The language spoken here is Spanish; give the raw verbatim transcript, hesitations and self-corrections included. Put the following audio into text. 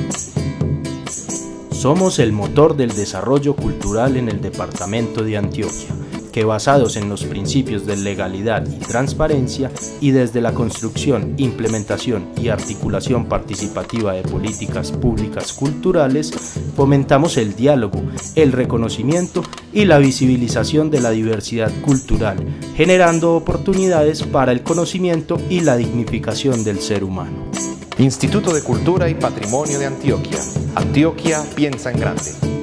Somos el motor del desarrollo cultural en el departamento de Antioquia, que basados en los principios de legalidad y transparencia y desde la construcción, implementación y articulación participativa de políticas públicas culturales, fomentamos el diálogo, el reconocimiento y la visibilización de la diversidad cultural, generando oportunidades para el conocimiento y la dignificación del ser humano. Instituto de Cultura y Patrimonio de Antioquia. Antioquia piensa en grande.